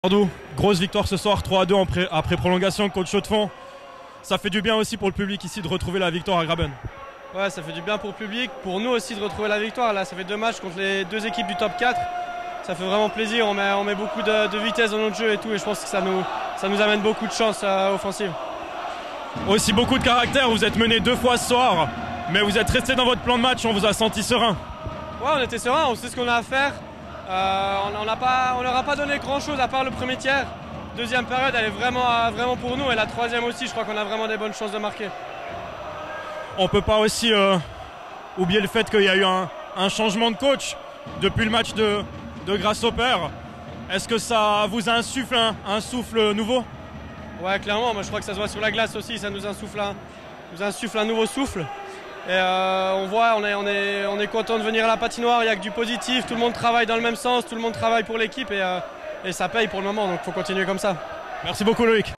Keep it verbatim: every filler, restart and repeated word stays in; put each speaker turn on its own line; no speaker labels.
Bordeaux, grosse victoire ce soir, trois à deux après, après prolongation contre Chaux-de-Fonds. Ça fait du bien aussi pour le public ici de retrouver la victoire à Graben.
Ouais, ça fait du bien pour le public, pour nous aussi de retrouver la victoire. Là, ça fait deux matchs contre les deux équipes du top quatre. Ça fait vraiment plaisir, on met, on met beaucoup de, de vitesse dans notre jeu et tout, et je pense que ça nous, ça nous amène beaucoup de chance euh, offensive.
Aussi beaucoup de caractère, vous êtes mené deux fois ce soir, mais vous êtes resté dans votre plan de match, on vous a senti serein.
Ouais, on était serein, on sait ce qu'on a à faire. Euh, on n'a pas, on leur a pas donné grand chose à part le premier tiers. Deuxième période, elle est vraiment, vraiment pour nous, et la troisième aussi, je crois qu'on a vraiment des bonnes chances de marquer.
On peut pas aussi euh, oublier le fait qu'il y a eu un, un changement de coach depuis le match de, de Grasshopper. Est-ce que ça vous insuffle un, un souffle nouveau?
Ouais, clairement, moi je crois que ça se voit sur la glace aussi, ça nous insuffle un, nous insuffle un nouveau souffle. Et euh, on voit, on est, on, est, on est content de venir à la patinoire, il n'y a que du positif, tout le monde travaille dans le même sens, tout le monde travaille pour l'équipe, et, euh, et ça paye pour le moment, donc il faut continuer comme ça.
Merci beaucoup Loïc.